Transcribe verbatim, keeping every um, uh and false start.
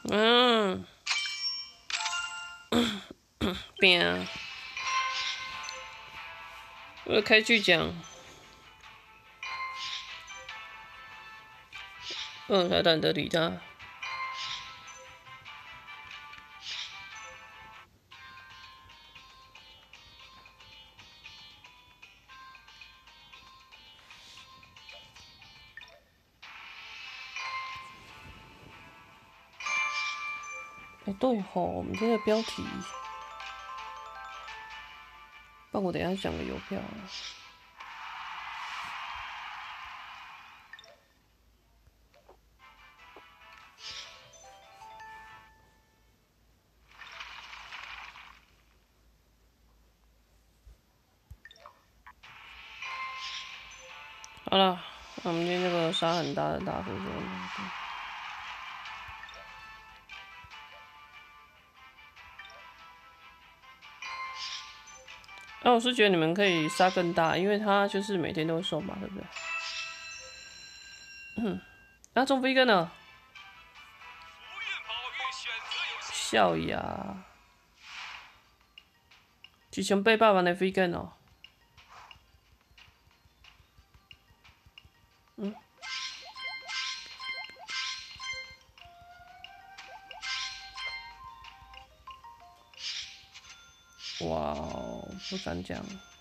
嗯，变啊！我开剧讲，嗯，还懒得理他。哎、欸，对吼，我们这个标题，帮我等一下讲个邮票啊。好了，我们今天这个沙很大的大叔说，那、啊、我是觉得你们可以杀更大，因为他就是每天都会送嘛，对不对？嗯，那中飞根呢？笑呀！之前八百万的飞根哦。嗯。哇哦，不敢讲。